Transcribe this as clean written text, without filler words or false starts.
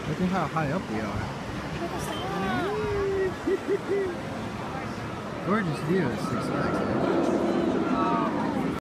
Look at how high up we are. Gorgeous view of Six Flags.